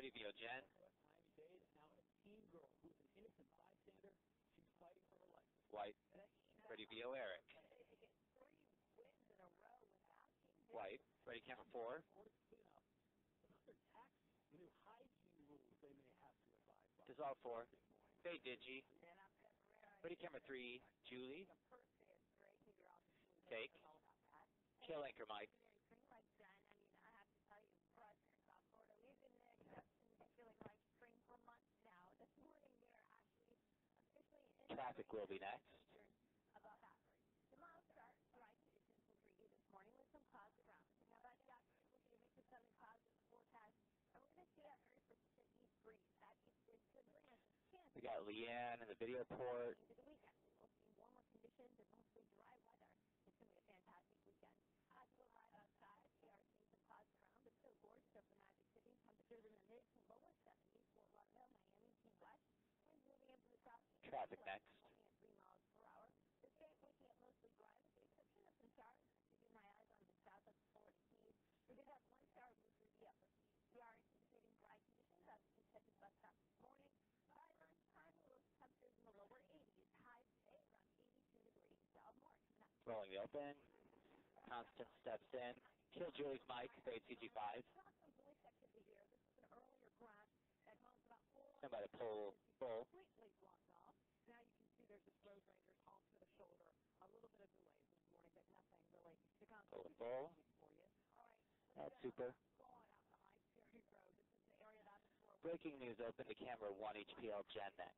Ready, VO, Jen. Miami Dade, now a teen girl who's an innocent bystander. She's fighting for her life. White. Ready, VO, Eric. White. Ready, camera 4. New hygiene rules they may have to abide by. Dissolve 4. Fade, Digi. Ready, camera 3. Julie. Fake. Kill anchor, Mike. Traffic will be next. We got Leanne in the video port. Traffic next. Rolling the open. Constant steps in. Kill Julie's Mike. Fade CG5. Stand by to pull full. Now you can see there's this road ranger's off to the shoulder. A little bit of delays this morning, but nothing really to Pull it full. That's super. Breaking news, open to camera 1 HPL Gen next.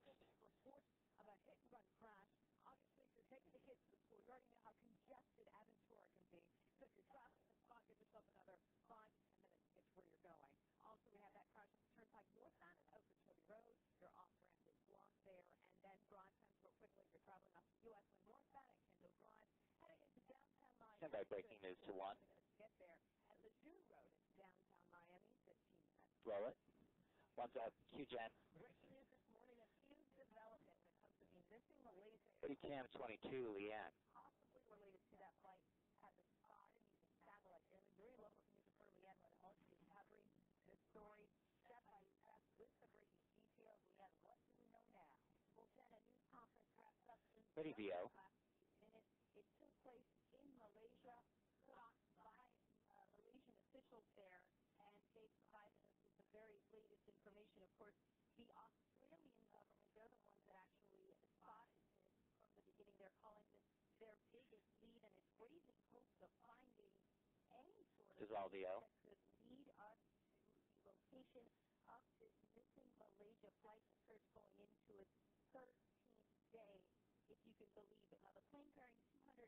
About hit and run crash. Obviously, if you're taking the kids to school, you already know how congested Aventura can be. So if you're traveling the spot, give yourself another 5 to 10 minutes to get to where you're going. Also, we have that crash on the turnpike northbound at Okeechobee Road. Your off-ramp is blocked there. And then drive times real quickly. If you're traveling off the U.S. one northbound at Kendall Drive, heading into downtown Miami. Stand by breaking news to 1. Get there. At Lejeune Road in downtown Miami, 15 minutes. Roll it. One's up. Q Gen. Breaking news this morning, a huge development when it comes to the missing Malaysian. Ready, cam 22, Leanne. Possibly related to that flight has been spotted using satellite image. Very local news for Leanne with all the recovery. This story, step by step, with the breaking details. Leanne, what do we know now? Well, Jen, a news conference wraps up. Ready, VO. It took place in Malaysia, put on by Malaysian officials there, and they provided us with the very latest information. Of course, the Australian government, they're the ones that actually spotted this from the beginning. They're calling this their biggest lead, and it's raising hopes of finding any sort of that could lead us to the location of this missing Malaysia flight. The search going into its 13th day, if you can believe it. Now, the plane carrying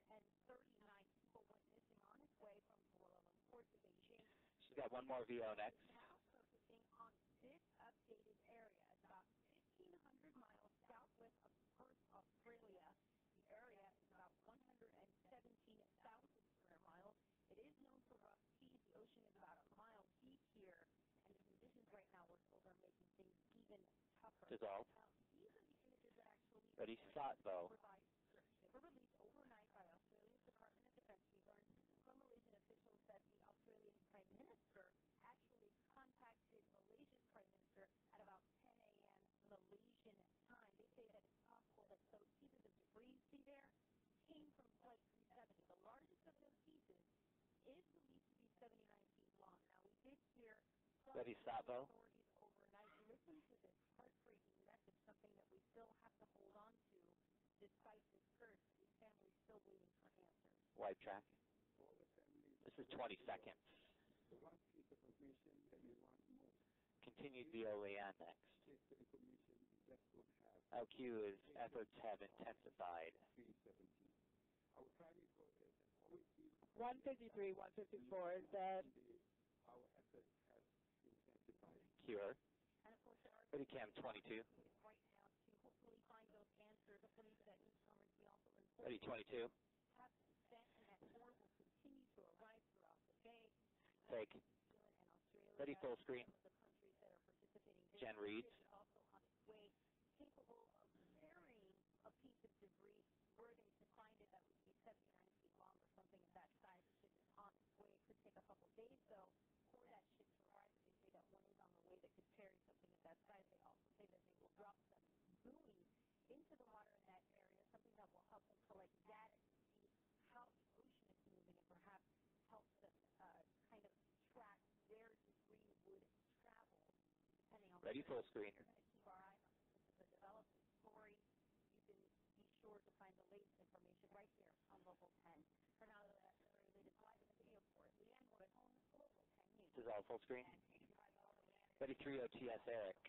239 people went missing on its way from Kuala Lumpur to Beijing. She's got one more VO next. Now focusing on this updated area. It's about 1,500 miles southwest of Perth, Australia. The area is about 117,000 square miles. It is known for rough seas. The ocean is about a mile deep here, and the conditions right now we're told are making things even tougher. Dissolve. Now, these are the images that actually Ready, shot, though. They were released overnight by Australia's Department of Defense. We learned from Malaysian officials that the Australian Prime Minister actually contacted Malaysia's Prime Minister at about 10 a.m. Malaysian time. They say that it's possible that those pieces of debris see there came from Flight 370. The largest of those pieces is believed to be 79 feet long. Now, we did hear Ready, Savo. authorities overnight. Listen to this heartbreaking message, something that we still have to hold on to despite this curse. These families still waiting for answers. White track. This is 20 seconds. The one piece of information that we want most. Continued VO, Leanne next. It's the information we just don't have. LQ is efforts have intensified. 317. Our primary goal is always be 153, 154 is that. Our efforts have intensified. Cure. And of course, there are Ready, cam 22. right now to hopefully find those answers. Hopefully that news conference we also Ready, 22. have sent, and that more will continue to arrive throughout the day. Fake. And Australia, Ready, full screen. some of the countries that are participating. Jen reads. Also on its way, capable of carrying a piece of debris. Were they to find it, that would be 79 feet long or something of that size. It is on its way. It could take a couple days, though, for that ship to arrive. They say that one is on the way that could carry buoy into the water in that area, something that will help them collect data to see how the ocean is moving and perhaps help them kind of track where debris would travel, depending on Ready full screen. You're going to keep our eyes on this. This is a developing story. You can be sure to find the latest information right here on Local 10. For now, that's the very latest live in the video for it. Leanne Wood on Local 10 News. This is all full screen. Ready 3 OTS Eric.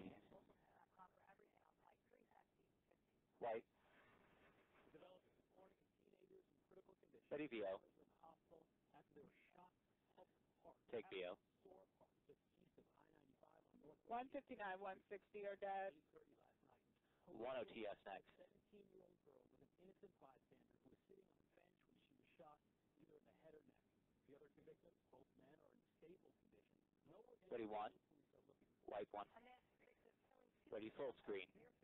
White. Developing this morning, teenagers in critical condition. Ready VO. To the hospital after they were shot at Park. Take VO. Just east of I-95 on North 159, 160 or dash. 8:30 last night. 1 OTS next. 17-year-old girl was an innocent bystander who was sitting on a bench when she was shot either in the head or neck. The other two victims, both men, are in stable condition. No Ready 1. police are looking for. White 1. Ready full screen.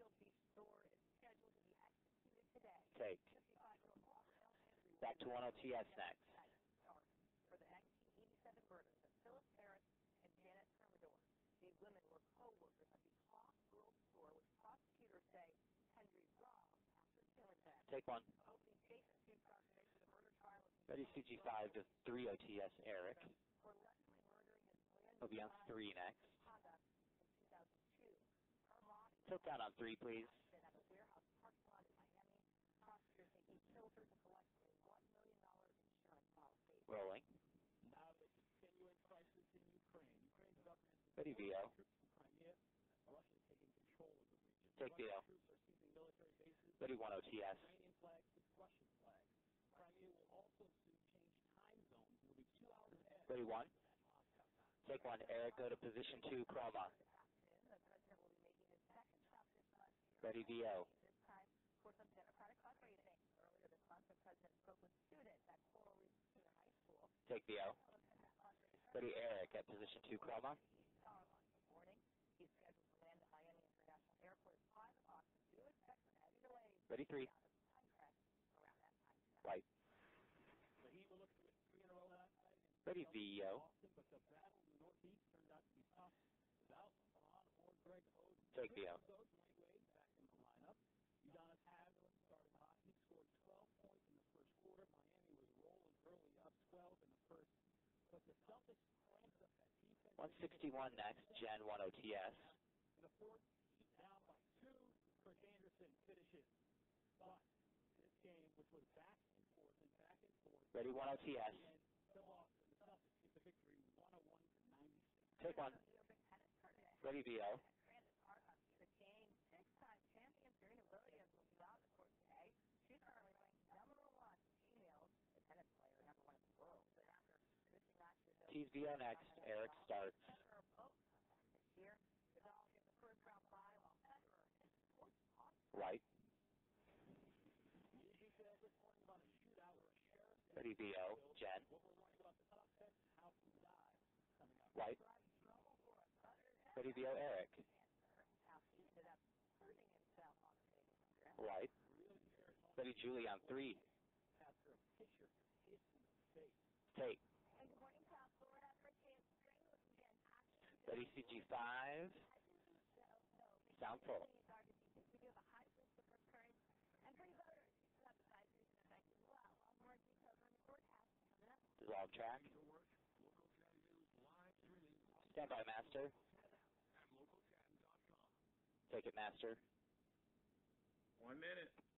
Take. Back to 1 OTS next. For the 1987 murders of Phyllis Parrott and Janet Thermidor. These women were co-workers at the Hawk World store, which prosecutors say Henry robbed after killing them. Take 1. Opening statements to prosecution the murder trial of Ready CG5 to 3 OTS Eric. for allegedly murdering his land He'll be on 3 next. conduct in 2002. Her body Tilt down on 3, please. at a warehouse parking lot in Miami. Prosecutors say he killed her to collect a $1 million insurance policy. Rolling. Now the continuing crisis in Ukraine. Ukraine's government is Ready VO. troops in Crimea. Russia taking control of the region. Take Russian VO. troops are seizing military bases. Ready 1 OTS. Ukrainian flags with Russian flags. Crimea will also soon change time zones. It'll be 2 hours ahead. Ready 1. of Moscow time. Take 1 Eric, go to position 2 Chroma. The president will be making his second stop this month. Ready VO. This time for some Democratic fundraising. Earlier this month, the president spoke with students at Coral Reef Senior High School. Take VO. Ready Eric at position 2 Chroma. This morning, he's scheduled to land at Miami International Airport at 5 o'clock. Do expect some heavy delays. Ready 3. Around that time. White. The Heat were looking to win 3 in a row last night. Ready VO. Boston, but the battle in the Northeast turned out to be tough. Without LeBron or Greg Oden. Take VO. Dwayne Wade back in the lineup. Udonis Haslem started hot. He scored 12 points in the first quarter. Miami was rolling early, up 12 in the first. But the Celtics ramped up that defense. 161 next, Gen 1 OTS. In the fourth, Heat down by 2. Kirk Anderson finishes. But this game, which was back and forth and back and forth. Ready 1 OTS. And Philadelphia, the Celtics get the victory 101-96. Take 1. Ready VO. The game, six-time champion Serena Williams will be on the court today. She's currently ranked number 1 female tennis player, number 1 in the world. But after missing last year's Tease VO next, Eric starts. Federer both this year. Nadal gets the first round bye while Federer is fourth on. White. New details this morning about a shootout or a sheriff. Ready VO. Gen. What we're learning about the top 10 and how to die coming up. White. Ready VO Eric. Ended up hurting himself on the Vegas Strip. White. Ready Julie on 3. After a pitcher hit in the face. Take. And good morning, South Florida. First day of spring looking fantastic. Ready CG5. Sound full. We do have a high risk of current and pretty voters. We still have the advisories in effect as well. All more details on the forecast coming up. Dissolve track. Stand by, Master. Take it, Master. 1 minute.